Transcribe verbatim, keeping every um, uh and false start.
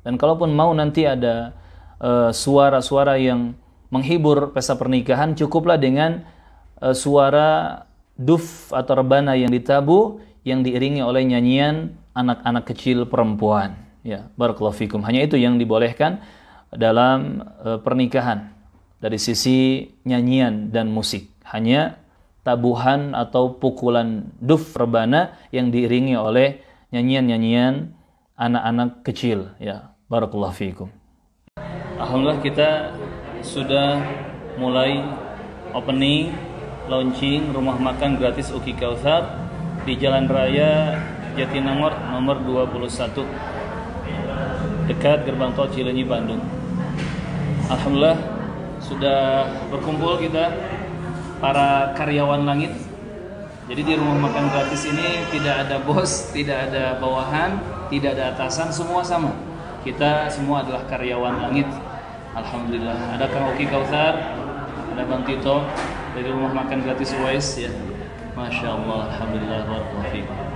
Dan kalaupun mau nanti ada uh, suara-suara yang menghibur pesta pernikahan, cukuplah dengan uh, suara duf atau rebana yang ditabuh yang diiringi oleh nyanyian anak-anak kecil perempuan. Ya, barakallahu fikum. Hanya itu yang dibolehkan dalam uh, pernikahan dari sisi nyanyian dan musik. Hanya tabuhan atau pukulan duf rebana yang diiringi oleh nyanyian-nyanyian anak-anak kecil. Ya, barakallahu fikum. Alhamdulillah kita sudah mulai opening, launching rumah makan gratis Uki Kautsar di Jalan Raya Jatinangor nomor dua puluh satu dekat gerbang tol Cileunyi, Bandung. Alhamdulillah sudah berkumpul kita para karyawan langit. Jadi di rumah makan gratis ini tidak ada bos, tidak ada bawahan, tidak ada atasan, semua sama. Kita semua adalah karyawan langit. Alhamdulillah. Ada Kang Uki Kautsar, ada Bang Tito dari rumah makan gratis Uwais ya. Masya Allah, alhamdulillah, barakallahu fiik.